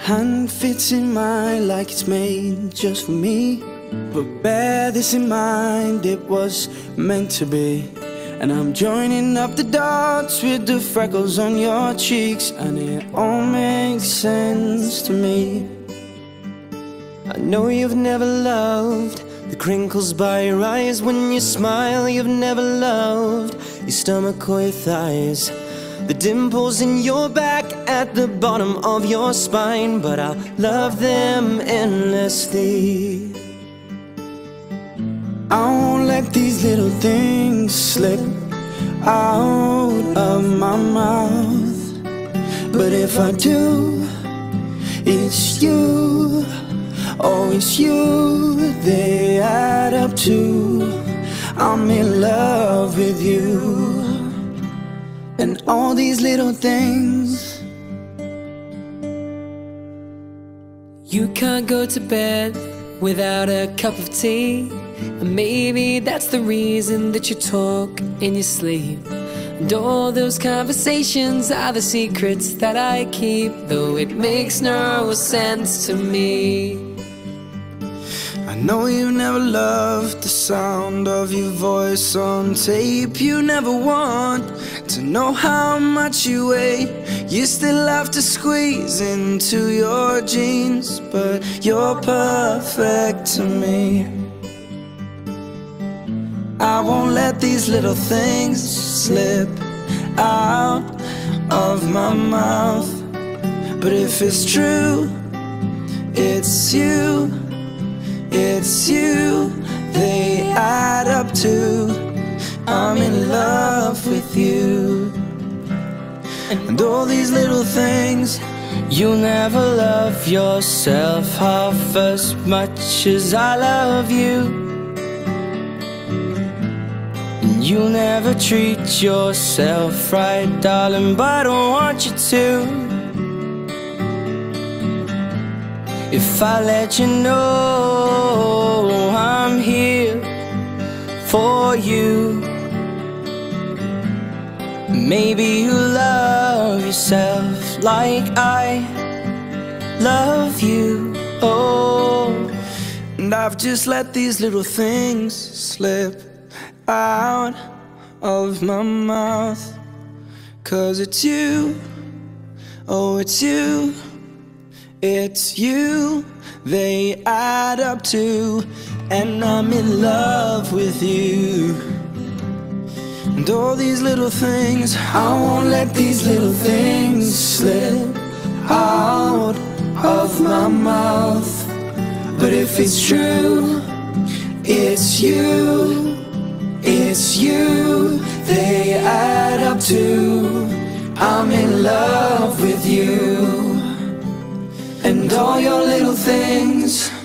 hand fits in mine like it's made just for me. But bear this in mind, it was meant to be. And I'm joining up the dots with the freckles on your cheeks, and it all makes sense to me. I know you've never loved the crinkles by your eyes when you smile. You've never loved your stomach or your thighs, the dimples in your back at the bottom of your spine. But I'll love them endlessly. I won't let these little things slip out of my mouth. But if I do, it's you, oh it's you, they add up to I'm in love with you. And all these little things. You can't go to bed without a cup of tea, and maybe that's the reason that you talk in your sleep. And all those conversations are the secrets that I keep, though it makes no sense to me. I know you never loved the sound of your voice on tape. You never want to know how much you weigh. You still have to squeeze into your jeans, but you're perfect to me. I won't let these little things slip out of my mouth. But if it's true, it's you, it's you, they add up to I'm in love with you. And all these little things. You'll never love yourself half as much as I love you. You'll never treat yourself right, darling, but I don't want you to. If I let you know I'm here for you, maybe you'll love yourself like I love you. Oh, and I've just let these little things slip out of my mouth. 'Cause it's you, oh it's you, it's you, they add up to, and I'm in love with you. And all these little things, I won't let these little things slip out of my mouth. But if it's true, it's you, it's you, they add up to I'm in love with you. And all your little things.